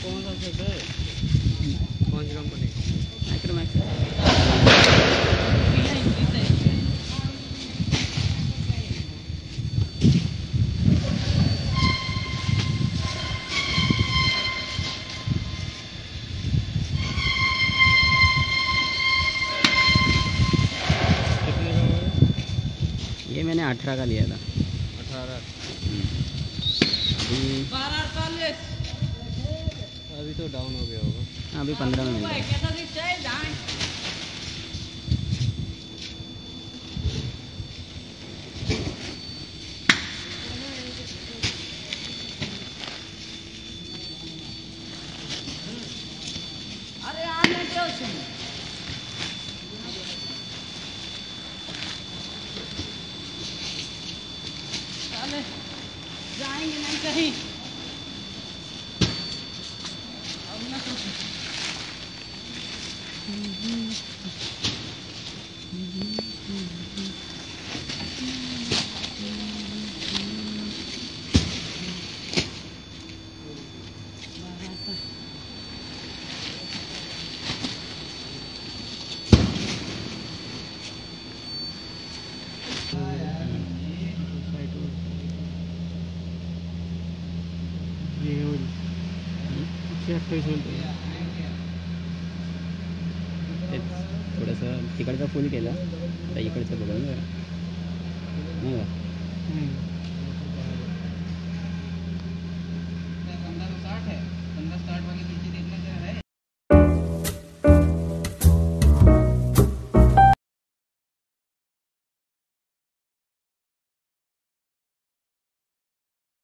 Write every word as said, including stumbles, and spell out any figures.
कौन सा सेट है? कौन सी कंपनी? माइक्रोमैक्स। कितने का हुआ? ये मैंने अठारह का लिया था। अठारह। अभी अभी तो डाउन हो गया होगा। हाँ अभी पंद्रह में मिल गया। अरे आने दो चले जाएंगे नहीं कहीं अब ना तो थोडंसं तिकडचं फुल केलं तर इकडचं बघा ना जरा नाही का.